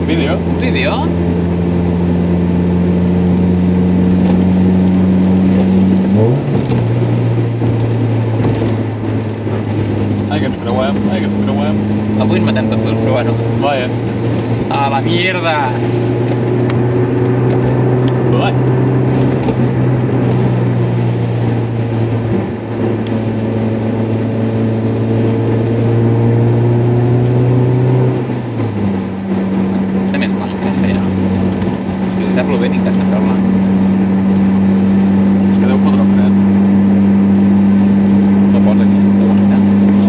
Vídeo? Vídeo? Ai, que ens creuem, ai, que ens creuem. Avui ens matem tots dos, però bueno. Vaya. A la mierda! Vai. Està més blanc que això ja. Si està plovent i que està prou blanc. És que deu fotre fred. No pots aquí, però on està? No.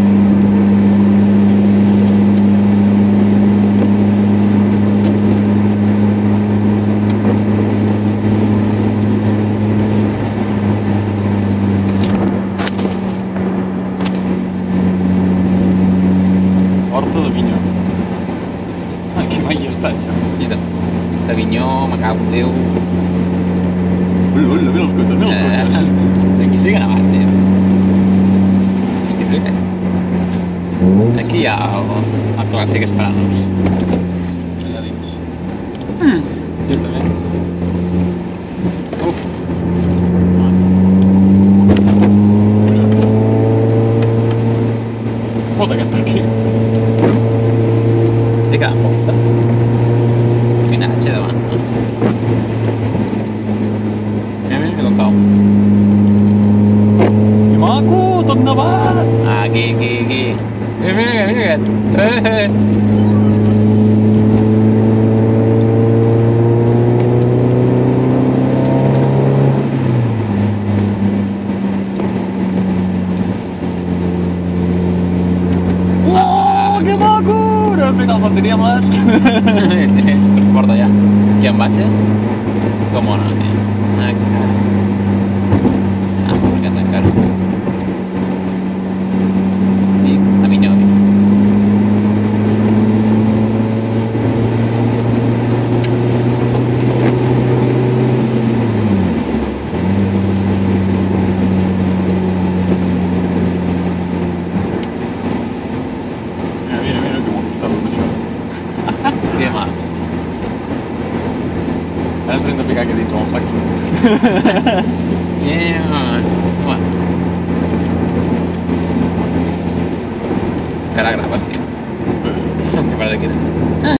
Horta d'Avinyó. Ai, que mai hi he estat jo. Mira, d'Avinyó, me cago en Déu. Mira els cotxes, mira els cotxes. Aquí sí que ha nevat, tio. Hosti, però què? Aquí hi ha el clàssic esperant-nos. Allà dins. Justament. Uf. Fot aquest per aquí. Té cada porta. Caminatge davant, no? Mira com cau. Que maco, tot nevat. Aquí. Mira aquest. Oh, que maco! No hem fet el saltaríem-les. Porta ja. Aquí en baixa? Com on, aquí? Encara. Aquest encara. I a Minyó. Mira, que bon està tot això. Que maco. Ara ens hem de ficar aquí dins amb el saxo. Home. Encara graves, tio. Que per aquí.